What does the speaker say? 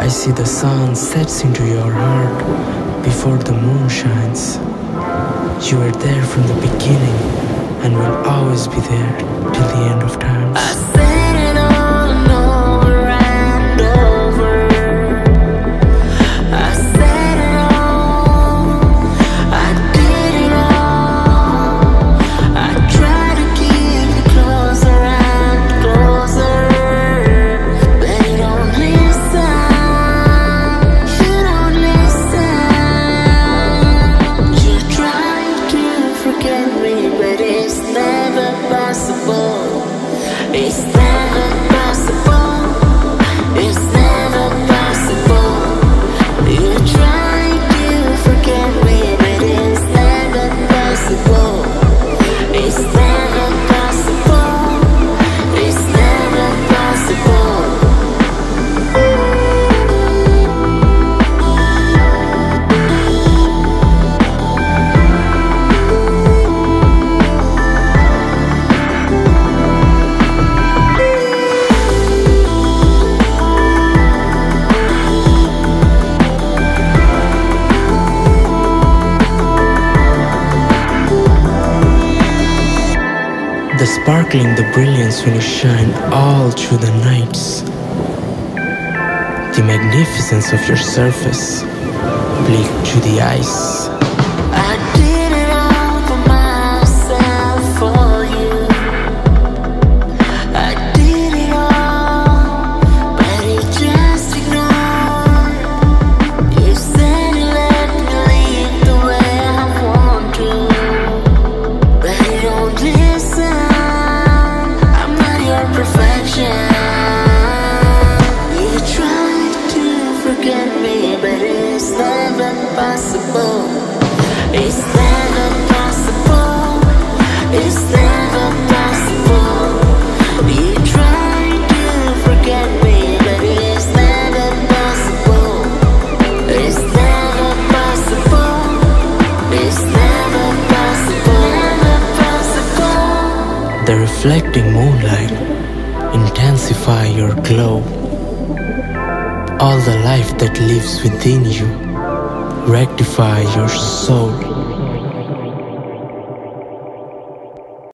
I see the sun sets into your heart before the moon shines. You were there from the beginning and will always be there till the end of time. I said it all and over and over. I said it all, I did it all. I try to keep you closer and closer, but you don't listen. You don't listen. You try to forget me, but it's never possible. It's never possible. It's never possible. You try to forget me, but it's never possible. It's never possible. It's never possible. The sparkling, the brilliance when you shine all through the nights. The magnificence of your surface, bleak to the ice. I did it all for myself, for you. I did it all, but you just ignored. You said you let me live the way I want to, but you don't listen. I'm not your perfection. You try to forget me, but it's never possible. It's never possible. It's never possible. You try to forget me, but it's never possible. It's never possible. It's never possible. Never possible. The reflecting moonlight intensify your glow. All the life that lives within you rectify your soul.